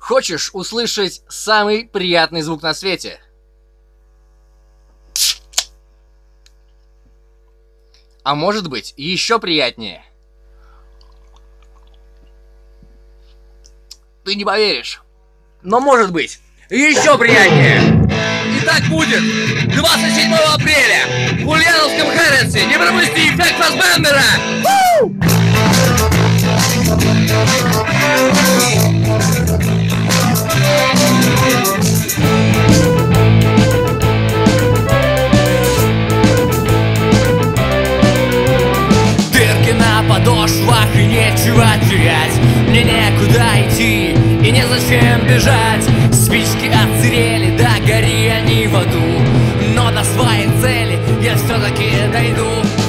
Хочешь услышать самый приятный звук на свете? А может быть, еще приятнее? Ты не поверишь. Но может быть, еще приятнее. И так будет 27 апреля в Ульяновском Хэрротсе. Не пропусти эффект Фассбендера! Дырки на подошвах и нечего терять. Мне некуда идти и незачем бежать. Спички отсырели, да гори они в аду. Но до своей цели я все-таки дойду.